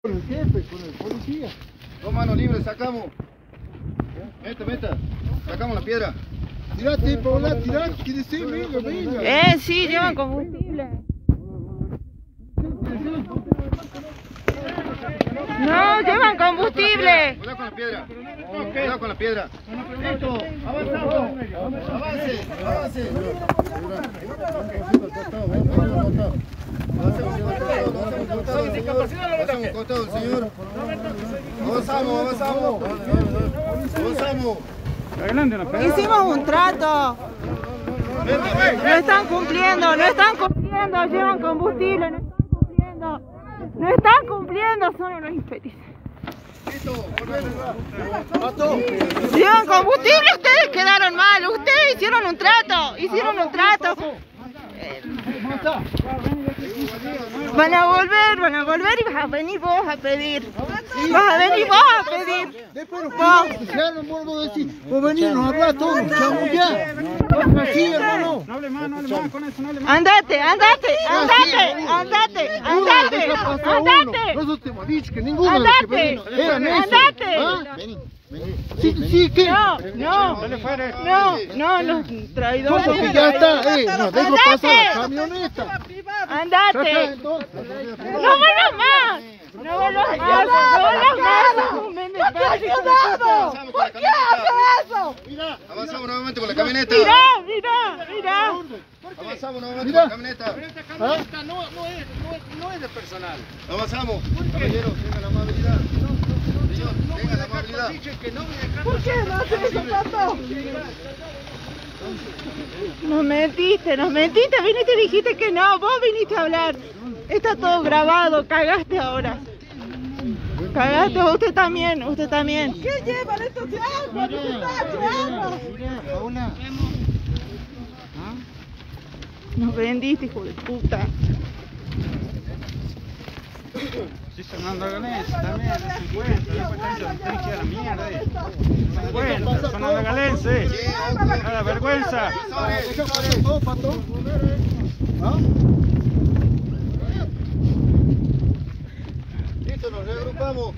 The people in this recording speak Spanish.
Con el jefe, con el policía. Dos manos libres, sacamos. Meta. Sacamos la piedra. Tirate, Paula, tirate, que dice, venga. Sí, llevan combustible. No, llevan combustible. Cuidado con la piedra. Cuidado con la piedra. Listo, avanzamos. Avance. Avanzamos. Hicimos un trato. No están cumpliendo, llevan combustible, no están cumpliendo, son unos infelices. Llevan combustible, ustedes quedaron mal, ustedes hicieron un trato. Van a volver y vas a venir vos a pedir. Después ya no vuelvo a decir, vos venís, nos hablás todos, chamullá. Así, hermano. No hable más con eso, no hable más. Andate. Nosotros te hemos dicho que ninguno de los que venimos eran eso. Andate. Sí, ¿qué? No, traidor. ¿Cómo que ya está? Nos dejo pasar la camioneta. Andate. No vuelvas más. ¿Por qué hace eso? Avanzamos nuevamente con la camioneta. Mira. Avanzamos nuevamente con la camioneta. Pero esta camioneta no es de personal. Avanzamos. Caballeros, tengan la amabilidad. Señor, tengan la amabilidad. ¿Por qué no haces eso, Pato? Nos mentiste, viniste y dijiste que no, vos viniste a hablar. Está todo grabado, cagaste ahora. Cagaste, usted también. ¿Qué llevan estos de agua? ¿Qué agua? Paula. Nos vendiste, hijo de puta. Sí, Fernando Galense también, se encuentra, después te la mierda. Se encuentra, Fernando Galense. A la vergüenza. Pato. Listo, nos reagrupamos.